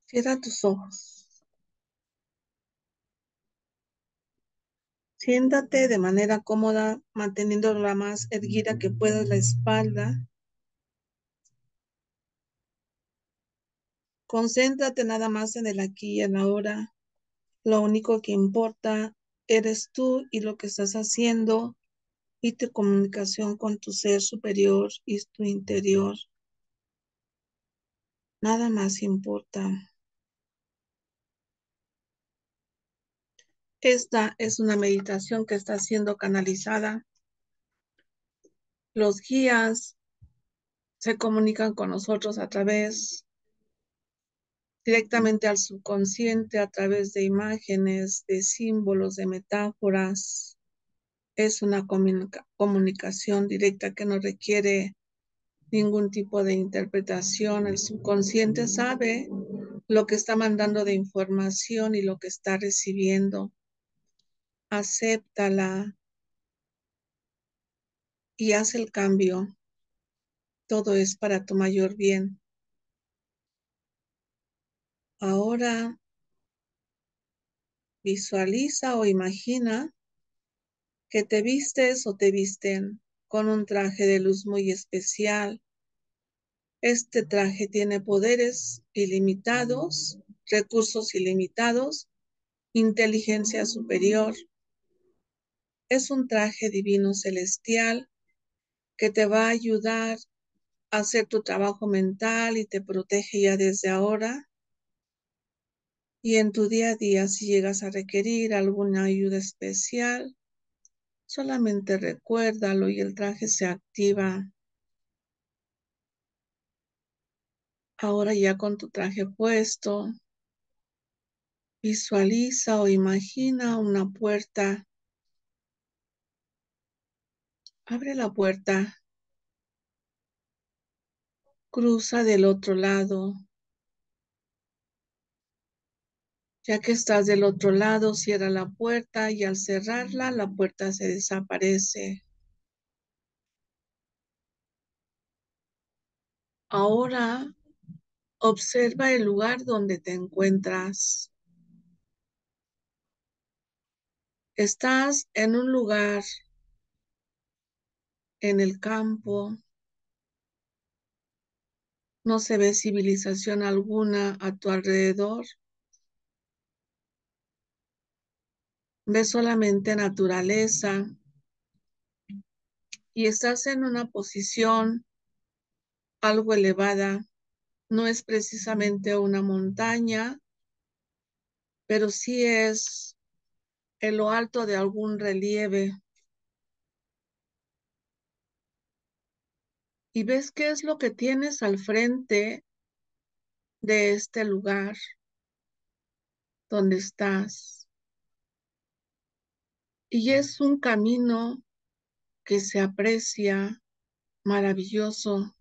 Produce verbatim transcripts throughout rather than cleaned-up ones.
Cierra tus ojos. Siéntate de manera cómoda, manteniendo la más erguida que puedas la espalda. Concéntrate nada más en el aquí y en la ahora. Lo único que importa eres tú y lo que estás haciendo y tu comunicación con tu ser superior y tu interior. Nada más importa. Esta es una meditación que está siendo canalizada. Los guías se comunican con nosotros a través directamente al subconsciente a través de imágenes, de símbolos, de metáforas. Es una comunica- comunicación directa que no requiere ningún tipo de interpretación. El subconsciente sabe lo que está mandando de información y lo que está recibiendo. Acéptala y haz el cambio. Todo es para tu mayor bien. Ahora visualiza o imagina que te vistes o te visten con un traje de luz muy especial. Este traje tiene poderes ilimitados, recursos ilimitados, inteligencia superior. Es un traje divino celestial que te va a ayudar a hacer tu trabajo mental y te protege ya desde ahora. Y en tu día a día, si llegas a requerir alguna ayuda especial, solamente recuérdalo y el traje se activa. Ahora ya con tu traje puesto, visualiza o imagina una puerta. Abre la puerta, cruza del otro lado. Ya que estás del otro lado, cierra la puerta y al cerrarla, la puerta se desaparece. Ahora observa el lugar donde te encuentras. Estás en un lugar en el campo. No se ve civilización alguna a tu alrededor. Ves solamente naturaleza y estás en una posición algo elevada. No es precisamente una montaña, pero sí es en lo alto de algún relieve. Y ves qué es lo que tienes al frente de este lugar donde estás. Y es un camino que se aprecia maravilloso,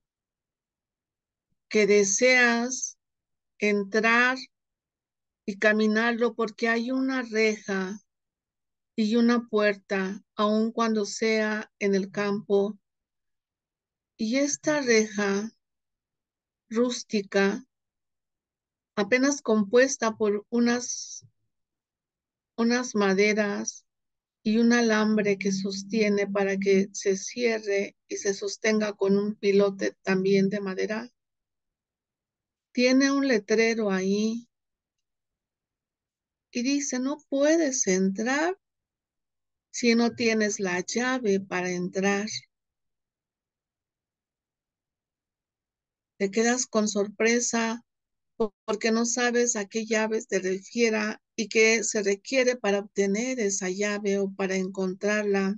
que deseas entrar y caminarlo porque hay una reja y una puerta, aun cuando sea en el campo. Y esta reja rústica, apenas compuesta por unas, unas maderas y un alambre que sostiene para que se cierre y se sostenga con un pilote también de madera, tiene un letrero ahí y dice: no puedes entrar si no tienes la llave para entrar. Te quedas con sorpresa porque no sabes a qué llaves te refiera y qué se requiere para obtener esa llave o para encontrarla.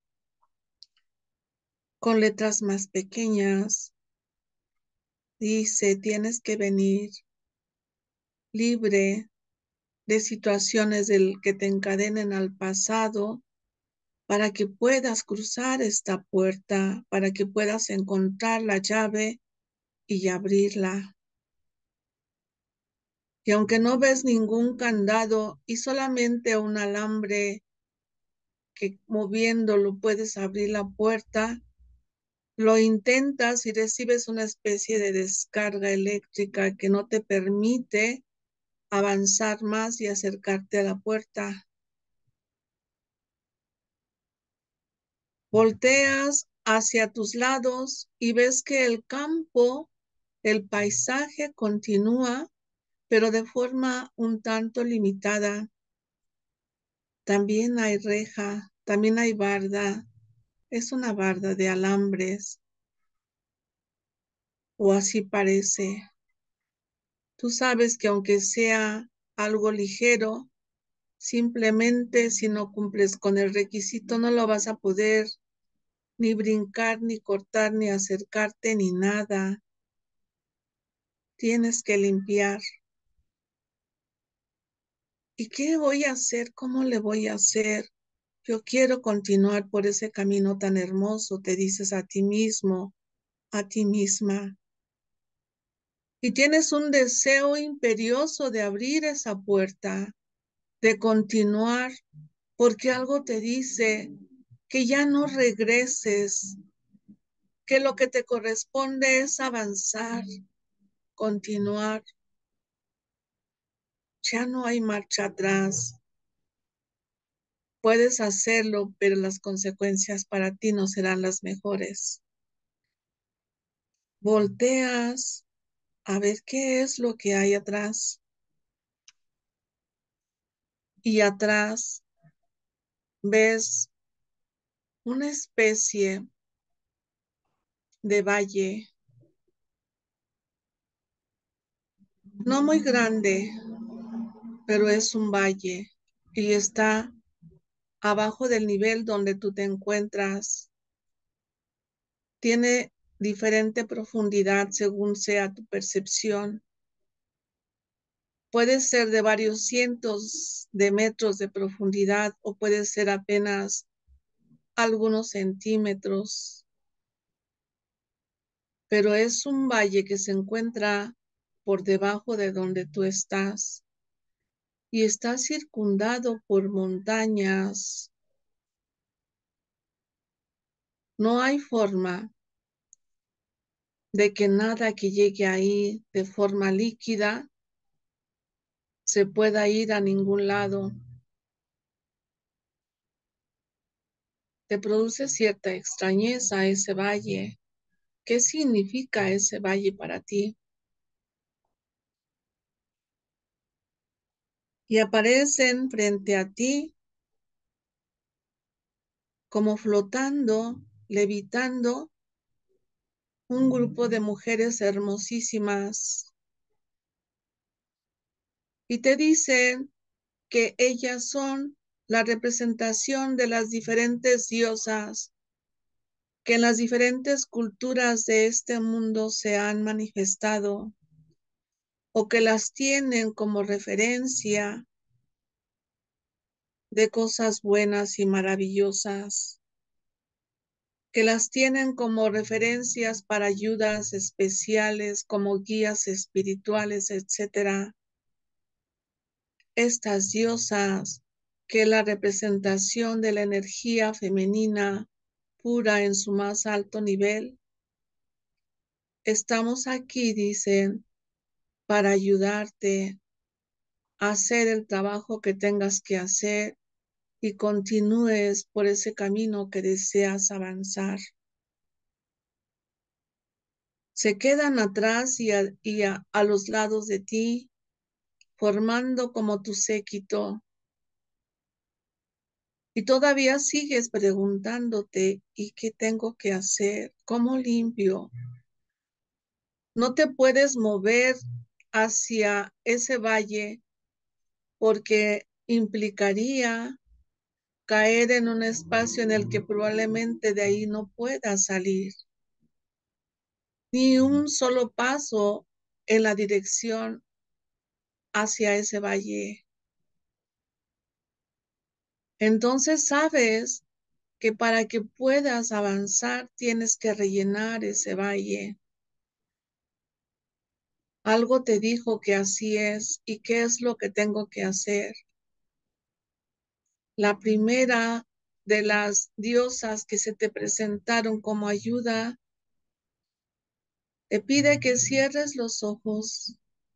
Con letras más pequeñas dice: tienes que venir libre de situaciones del que te encadenen al pasado para que puedas cruzar esta puerta, para que puedas encontrar la llave y abrirla. Y aunque no ves ningún candado y solamente un alambre que moviéndolo puedes abrir la puerta, Lo intentas y recibes una especie de descarga eléctrica que no te permite avanzar más y acercarte a la puerta. Volteas hacia tus lados y ves que el campo, el paisaje continúa, pero de forma un tanto limitada. También hay reja, también hay barda. Es una barda de alambres, o así parece. Tú sabes que aunque sea algo ligero, simplemente si no cumples con el requisito no lo vas a poder ni brincar, ni cortar, ni acercarte, ni nada. Tienes que limpiar. ¿Y qué voy a hacer? ¿Cómo le voy a hacer? Yo quiero continuar por ese camino tan hermoso, te dices a ti mismo, a ti misma. Y tienes un deseo imperioso de abrir esa puerta, de continuar, porque algo te dice que ya no regreses, que lo que te corresponde es avanzar, continuar. Ya no hay marcha atrás. Puedes hacerlo, pero las consecuencias para ti no serán las mejores. Volteas a ver qué es lo que hay atrás. Y atrás ves una especie de valle, no muy grande, pero es un valle y está abajo del nivel donde tú te encuentras. Tiene diferente profundidad según sea tu percepción. Puede ser de varios cientos de metros de profundidad o puede ser apenas algunos centímetros, pero es un valle que se encuentra por debajo de donde tú estás y está circundado por montañas. No hay forma de que nada que llegue ahí de forma líquida se pueda ir a ningún lado. Te produce cierta extrañeza ese valle. ¿Qué significa ese valle para ti? Y aparecen frente a ti como flotando, levitando, un grupo de mujeres hermosísimas y te dicen que ellas son la representación de las diferentes diosas que en las diferentes culturas de este mundo se han manifestado o que las tienen como referencia de cosas buenas y maravillosas, que las tienen como referencias para ayudas especiales, como guías espirituales, etcétera. Estas diosas, que es la representación de la energía femenina pura en su más alto nivel, estamos aquí, dicen, para ayudarte a hacer el trabajo que tengas que hacer y continúes por ese camino que deseas avanzar. Se quedan atrás y a, y a, a los lados de ti, formando como tu séquito. Y todavía sigues preguntándote, ¿y qué tengo que hacer? ¿Cómo limpio? No te puedes mover hacia ese valle porque implicaría caer en un espacio en el que probablemente de ahí no puedas salir. Ni un solo paso en la dirección hacia ese valle. Entonces sabes que para que puedas avanzar tienes que rellenar ese valle. Algo te dijo que así es y qué es lo que tengo que hacer. La primera de las diosas que se te presentaron como ayuda Te pide que cierres los ojos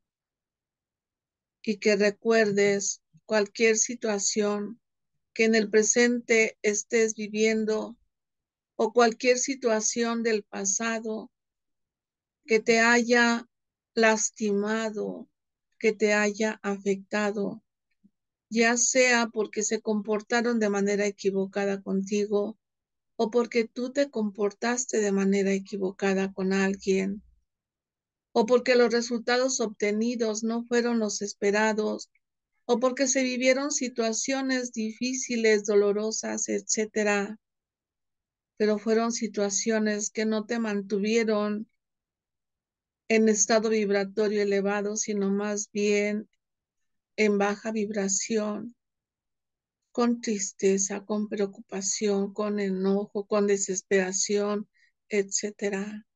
y que recuerdes cualquier situación que en el presente estés viviendo o cualquier situación del pasado que te haya lastimado, que te haya afectado, ya sea porque se comportaron de manera equivocada contigo o porque tú te comportaste de manera equivocada con alguien, o porque los resultados obtenidos no fueron los esperados, o porque se vivieron situaciones difíciles, dolorosas, etcétera, pero fueron situaciones que no te mantuvieron en estado vibratorio elevado, sino más bien en baja vibración, con tristeza, con preocupación, con enojo, con desesperación, etcétera.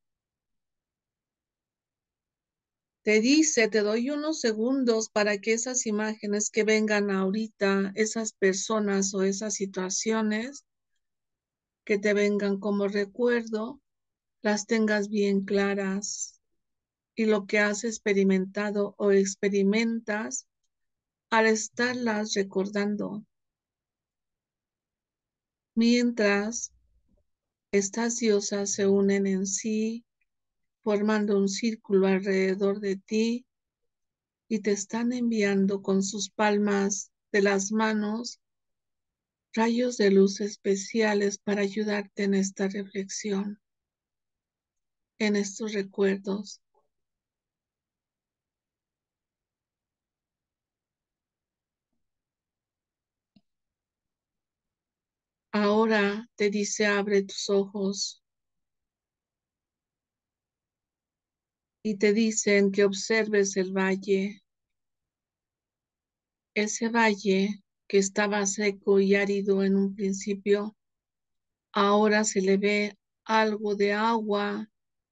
Te dice, te doy unos segundos para que esas imágenes que vengan ahorita, esas personas o esas situaciones que te vengan como recuerdo, las tengas bien claras y lo que has experimentado o experimentas al estarlas recordando. Mientras estas diosas se unen en sí, formando un círculo alrededor de ti y te están enviando con sus palmas de las manos rayos de luz especiales para ayudarte en esta reflexión, en estos recuerdos. Ahora te dice, abre tus ojos y te dicen que observes el valle, ese valle que estaba seco y árido en un principio, ahora se le ve algo de agua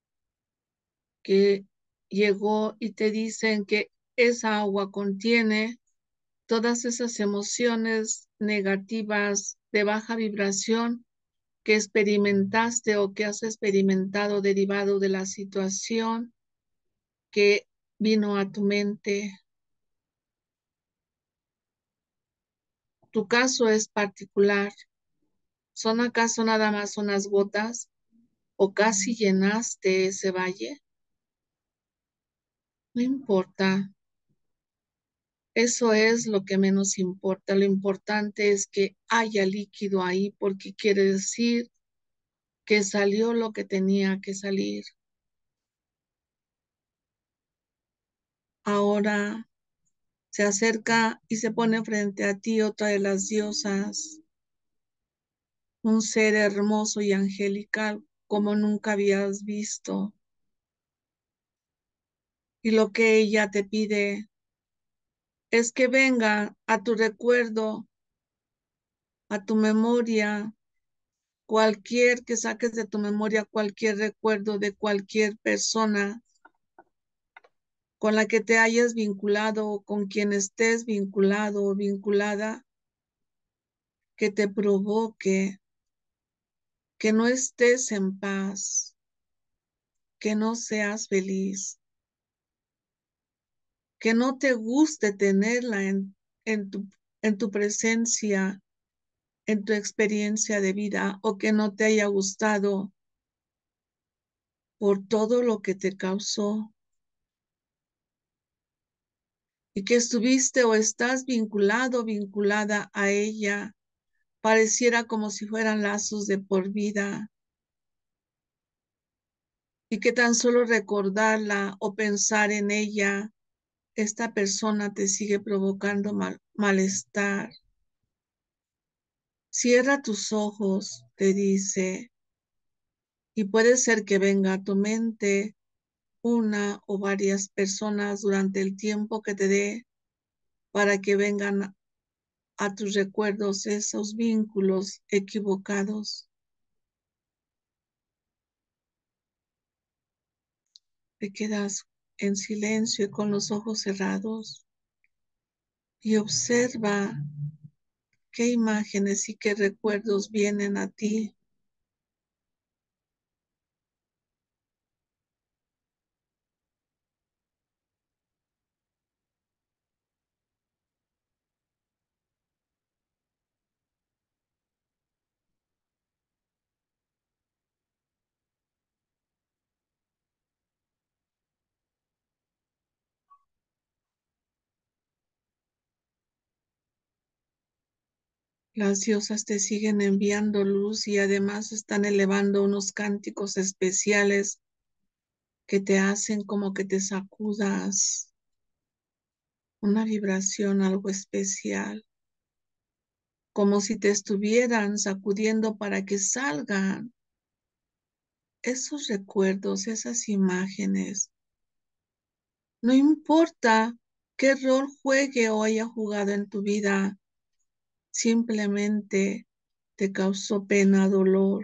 que llegó y te dicen que esa agua contiene todas esas emociones negativas de baja vibración que experimentaste o que has experimentado derivado de la situación que vino a tu mente. Tu caso es particular. ¿Son acaso nada más unas gotas o casi llenaste ese valle? No importa. Eso es lo que menos importa. Lo importante es que haya líquido ahí porque quiere decir que salió lo que tenía que salir. Ahora se acerca y se pone frente a ti otra de las diosas, un ser hermoso y angelical como nunca habías visto. Y lo que ella te pide es que venga a tu recuerdo, a tu memoria, cualquier que saques de tu memoria, cualquier recuerdo de cualquier persona con la que te hayas vinculado o con quien estés vinculado o vinculada, que te provoque que no estés en paz, que no seas feliz, que no te guste tenerla en, en tu, en tu presencia, en tu experiencia de vida, o que no te haya gustado por todo lo que te causó y que estuviste o estás vinculado, vinculada a ella, pareciera como si fueran lazos de por vida y que tan solo recordarla o pensar en ella, esta persona te sigue provocando mal, malestar. Cierra tus ojos, te dice, y puede ser que venga a tu mente una o varias personas durante el tiempo que te dé para que vengan a tus recuerdos esos vínculos equivocados. Te quedas en silencio y con los ojos cerrados y observa qué imágenes y qué recuerdos vienen a ti. Las diosas te siguen enviando luz y además están elevando unos cánticos especiales que te hacen como que te sacudas una vibración, algo especial, como si te estuvieran sacudiendo para que salgan esos recuerdos, esas imágenes. No importa qué rol juegue o haya jugado en tu vida, simplemente te causó pena, dolor,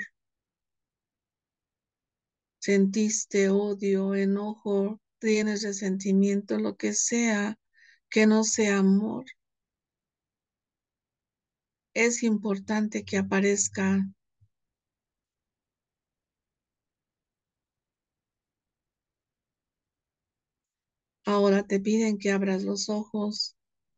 sentiste odio, enojo, tienes resentimiento, lo que sea, que no sea amor. Es importante que aparezca. Ahora te piden que abras los ojos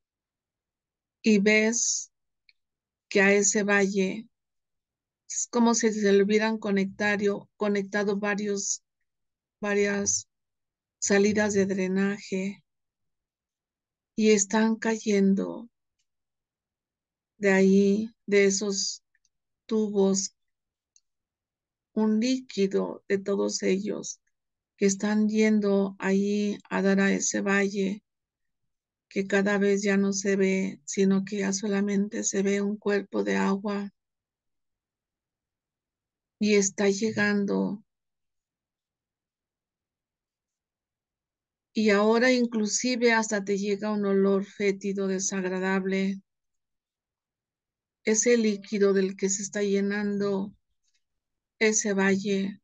y ves que a ese valle es como si se le hubieran conectado, conectado varios, varias salidas de drenaje y están cayendo de ahí, de esos tubos, un líquido de todos ellos que están yendo ahí a dar a ese valle que cada vez ya no se ve, sino que ya solamente se ve un cuerpo de agua y está llegando. Y ahora inclusive hasta te llega un olor fétido desagradable. Ese líquido del que se está llenando ese valle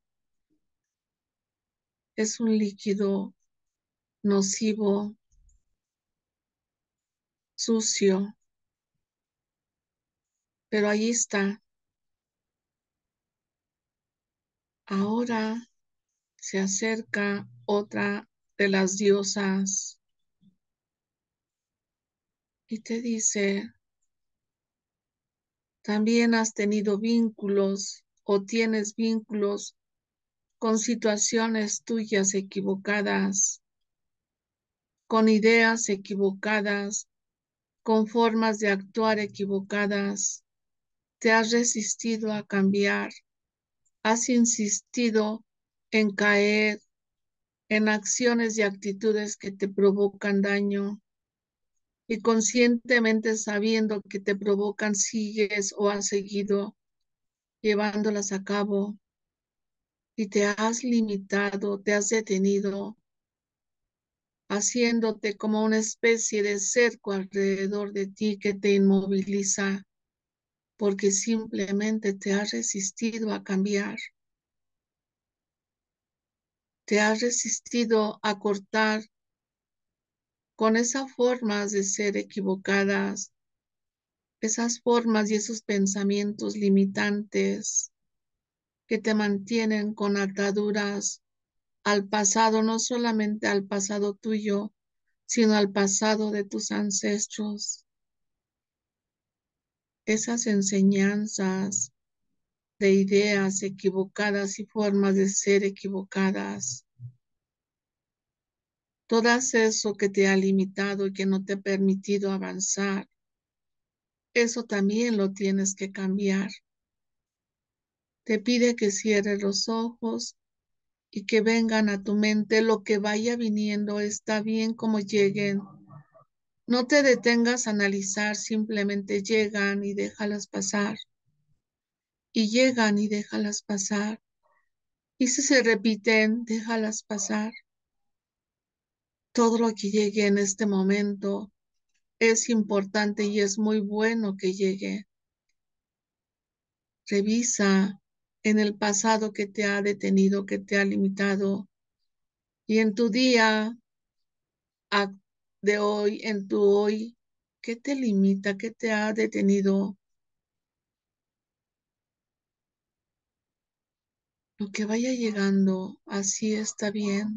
es un líquido nocivo, sucio, pero ahí está. Ahora se acerca otra de las diosas y te dice, también has tenido vínculos o tienes vínculos con situaciones tuyas equivocadas, con ideas equivocadas, con formas de actuar equivocadas. Te has resistido a cambiar, has insistido en caer en acciones y actitudes que te provocan daño y conscientemente sabiendo que te provocan sigues o has seguido llevándolas a cabo y te has limitado, te has detenido, haciéndote como una especie de cerco alrededor de ti que te inmoviliza porque simplemente te has resistido a cambiar, te has resistido a cortar con esas formas de ser equivocadas, esas formas y esos pensamientos limitantes que te mantienen con ataduras al pasado, no solamente al pasado tuyo, sino al pasado de tus ancestros. Esas enseñanzas de ideas equivocadas y formas de ser equivocadas. Todo eso que te ha limitado y que no te ha permitido avanzar, eso también lo tienes que cambiar. Te pide que cierres los ojos y que vengan a tu mente lo que vaya viniendo, está bien como lleguen. No te detengas a analizar, simplemente llegan y déjalas pasar. Y llegan y déjalas pasar. Y si se repiten, déjalas pasar. Todo lo que llegue en este momento es importante y es muy bueno que llegue. Revisa en el pasado que te ha detenido, que te ha limitado y en tu día de hoy, en tu hoy, ¿qué te limita? ¿Qué te ha detenido? Lo que vaya llegando, así está bien.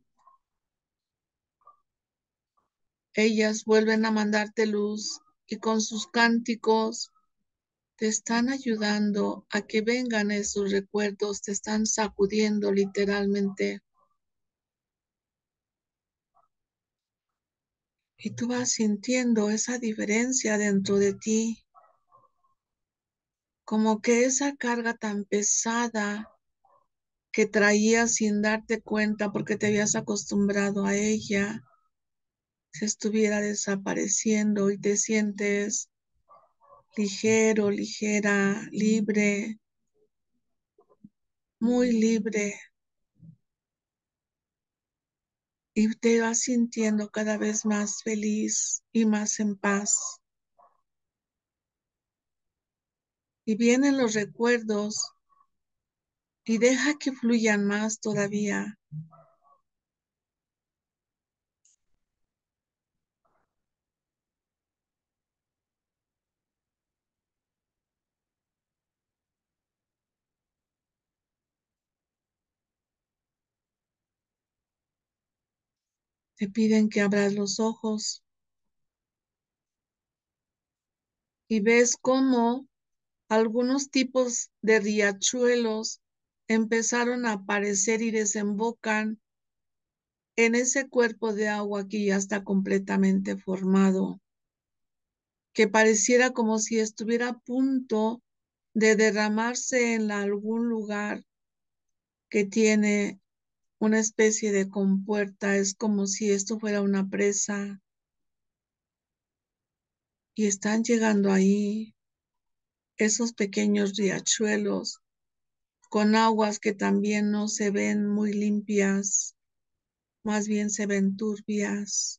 Ellas vuelven a mandarte luz y con sus cánticos te están ayudando a que vengan esos recuerdos, te están sacudiendo literalmente. Y tú vas sintiendo esa diferencia dentro de ti. como que esa carga tan pesada que traías sin darte cuenta porque te habías acostumbrado a ella, se estuviera desapareciendo y te sientes ligero, ligera, libre, muy libre, y te vas sintiendo cada vez más feliz y más en paz. Y vienen los recuerdos y deja que fluyan más todavía. Te piden que abras los ojos y ves cómo algunos tipos de riachuelos empezaron a aparecer y desembocan en ese cuerpo de agua que ya está completamente formado, que pareciera como si estuviera a punto de derramarse en algún lugar que tiene una especie de compuerta. Es como si esto fuera una presa y están llegando ahí esos pequeños riachuelos con aguas que también no se ven muy limpias, más bien se ven turbias.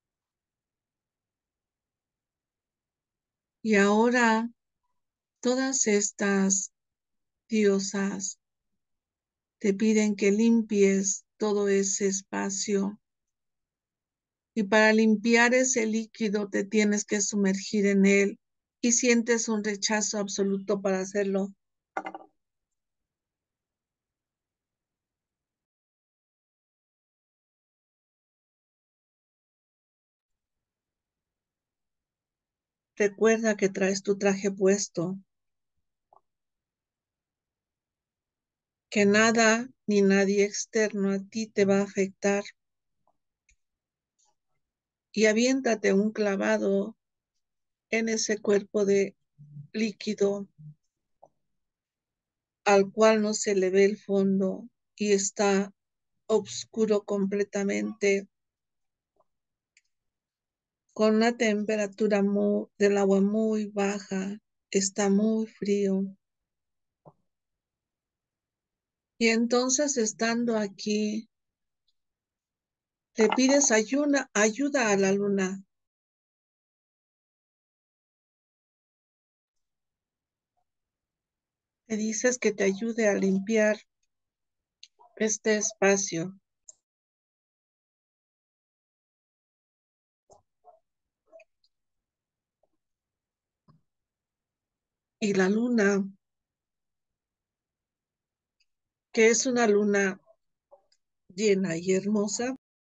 Y ahora todas estas diosas te piden que limpies todo ese espacio. Y para limpiar ese líquido te tienes que sumergir en él y sientes un rechazo absoluto para hacerlo. Recuerda que traes tu traje puesto, que nada ni nadie externo a ti te va a afectar, y aviéntate un clavado en ese cuerpo de líquido al cual no se le ve el fondo y está oscuro completamente, con una temperatura muy, del agua muy baja, está muy frío. Y entonces, estando aquí, le pides ayuda, ayuda a la luna. Le dices que te ayude a limpiar este espacio. Y la luna, que es una luna llena y hermosa,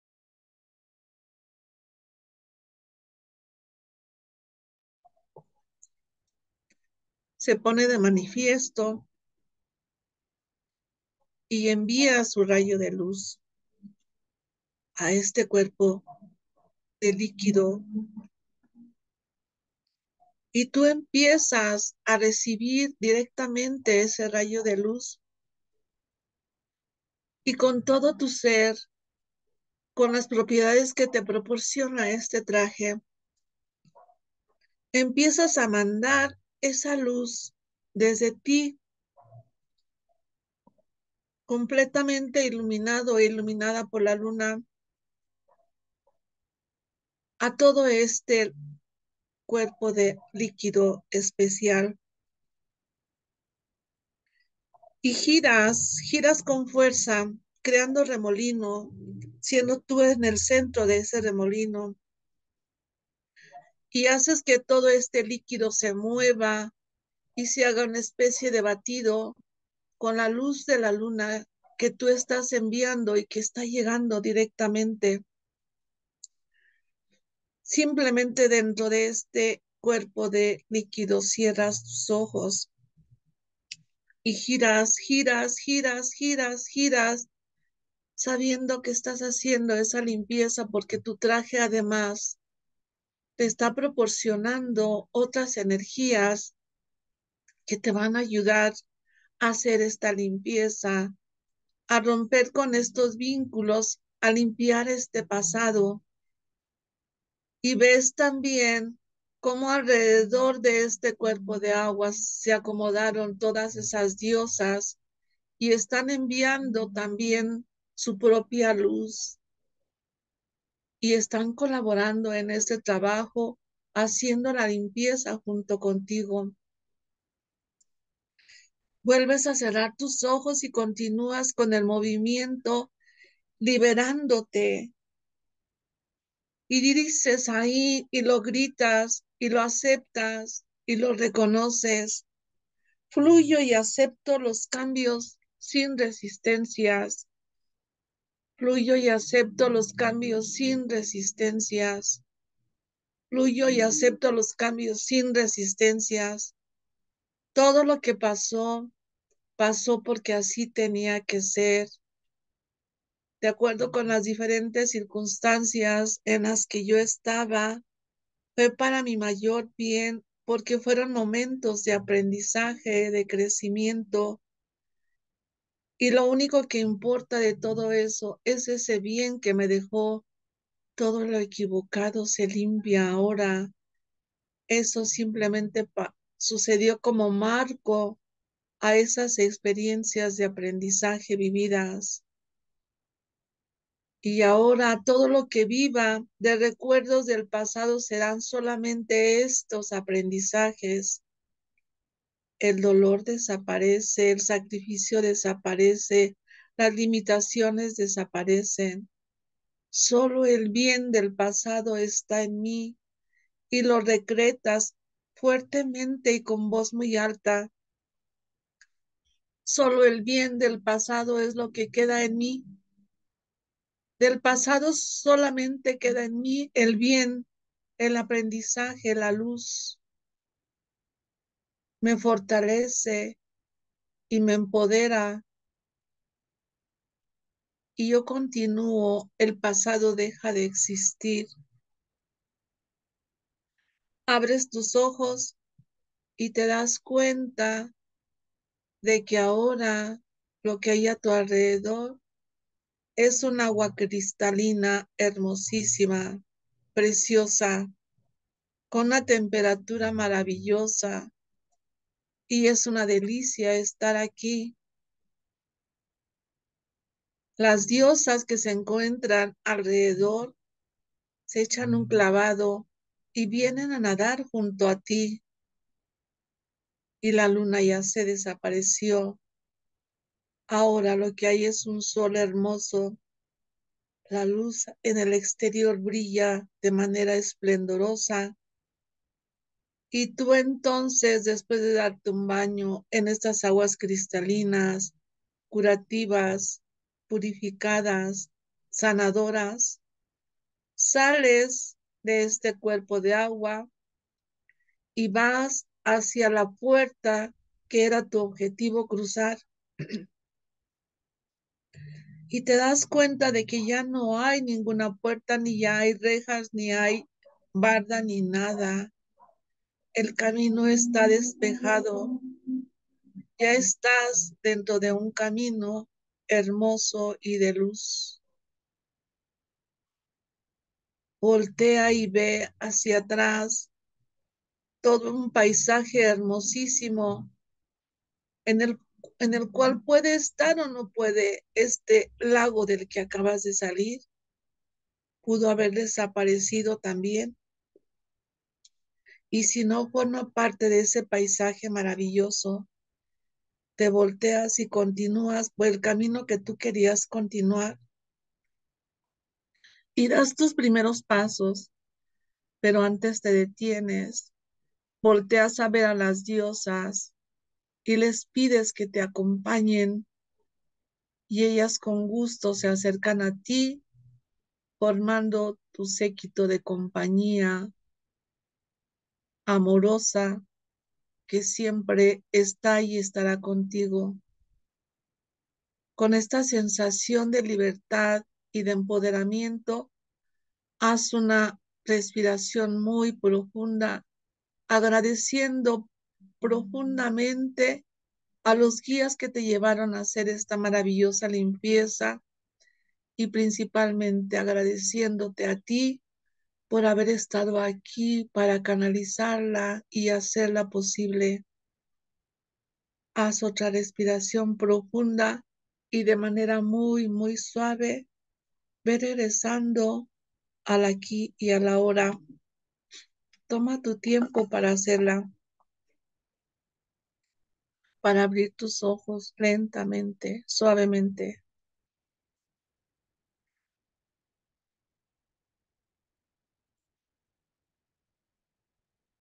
se pone de manifiesto y envía su rayo de luz a este cuerpo de líquido, y tú empiezas a recibir directamente ese rayo de luz, y con todo tu ser, con las propiedades que te proporciona este traje, empiezas a mandar esa luz desde ti, completamente iluminado e iluminada por la luna, a todo este cuerpo de líquido especial. Y giras, giras con fuerza, creando remolino, siendo tú en el centro de ese remolino, y haces que todo este líquido se mueva y se haga una especie de batido con la luz de la luna que tú estás enviando y que está llegando directamente. Simplemente dentro de este cuerpo de líquido cierras tus ojos y giras, giras, giras, giras, giras, sabiendo que estás haciendo esa limpieza, porque tu traje además te está proporcionando otras energías que te van a ayudar a hacer esta limpieza, a romper con estos vínculos, a limpiar este pasado. Y ves también cómo alrededor de este cuerpo de aguas se acomodaron todas esas diosas y están enviando también su propia luz y están colaborando en este trabajo, haciendo la limpieza junto contigo. Vuelves a cerrar tus ojos y continúas con el movimiento, liberándote. Y dices ahí y lo gritas y lo aceptas y lo reconoces. Fluyo y acepto los cambios sin resistencias. Fluyo y acepto los cambios sin resistencias. Fluyo y acepto los cambios sin resistencias. Todo lo que pasó, pasó porque así tenía que ser, de acuerdo con las diferentes circunstancias en las que yo estaba. Fue para mi mayor bien, porque fueron momentos de aprendizaje, de crecimiento, y lo único que importa de todo eso es ese bien que me dejó. Todo lo equivocado se limpia ahora. Eso simplemente pa- sucedió como marco a esas experiencias de aprendizaje vividas. Y ahora todo lo que viva de recuerdos del pasado serán solamente estos aprendizajes. El dolor desaparece, el sacrificio desaparece, las limitaciones desaparecen. Solo el bien del pasado está en mí y lo decretas fuertemente y con voz muy alta. Solo el bien del pasado es lo que queda en mí. Del pasado solamente queda en mí el bien, el aprendizaje, la luz. Me fortalece y me empodera y yo continúo, el pasado deja de existir. Abres tus ojos y te das cuenta de que ahora lo que hay a tu alrededor es un agua cristalina hermosísima, preciosa, con una temperatura maravillosa, y es una delicia estar aquí. Las diosas que se encuentran alrededor se echan un clavado y vienen a nadar junto a ti, y la luna ya se desapareció. Ahora lo que hay es un sol hermoso. La luz en el exterior brilla de manera esplendorosa. Y tú entonces, después de darte un baño en estas aguas cristalinas, curativas, purificadas, sanadoras, sales de este cuerpo de agua y vas hacia la puerta que era tu objetivo cruzar. Y te das cuenta de que ya no hay ninguna puerta, ni ya hay rejas, ni hay barda, ni nada. El camino está despejado. Ya estás dentro de un camino hermoso y de luz. Voltea y ve hacia atrás todo un paisaje hermosísimo en el, en el cual puede estar o no puede este lago del que acabas de salir. Pudo haber desaparecido también. Y si no forma parte de ese paisaje maravilloso, te volteas y continúas por el camino que tú querías continuar y das tus primeros pasos, pero antes te detienes, volteas a ver a las diosas y les pides que te acompañen, y ellas con gusto se acercan a ti, formando tu séquito de compañía amorosa que siempre está y estará contigo. Con esta sensación de libertad y de empoderamiento, haz una respiración muy profunda, agradeciendo profundamente a los guías que te llevaron a hacer esta maravillosa limpieza y principalmente agradeciéndote a ti por haber estado aquí para canalizarla y hacerla posible. Haz otra respiración profunda y de manera muy, muy suave, ve regresando al aquí y a la hora. Toma tu tiempo para hacerla, para abrir tus ojos lentamente, suavemente.